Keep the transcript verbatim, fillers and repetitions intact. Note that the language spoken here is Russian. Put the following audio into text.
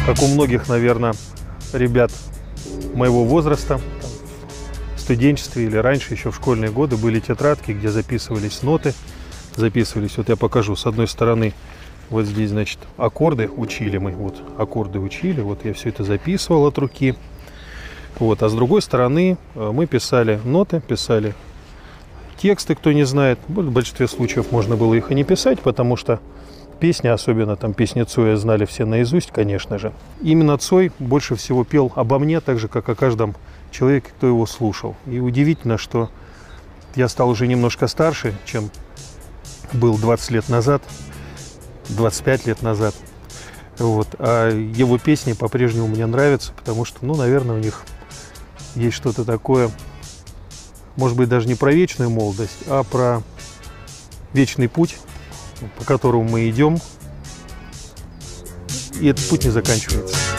Как у многих, наверное, ребят моего возраста, в студенчестве или раньше, еще в школьные годы, были тетрадки, где записывались ноты, записывались, вот я покажу, с одной стороны, вот здесь, значит, аккорды учили мы, вот, аккорды учили, вот я все это записывал от руки, вот, а с другой стороны мы писали ноты, писали тексты, кто не знает, в большинстве случаев можно было их и не писать, потому что песни, особенно там песни Цоя, знали все наизусть, конечно же. Именно Цой больше всего пел обо мне, так же, как о каждом человеке, кто его слушал. И удивительно, что я стал уже немножко старше, чем был двадцать лет назад, двадцать пять лет назад. Вот. А его песни по-прежнему мне нравятся, потому что, ну, наверное, у них есть что-то такое, может быть, даже не про вечную молодость, а про вечный путь, по которому мы идем, и этот путь не заканчивается.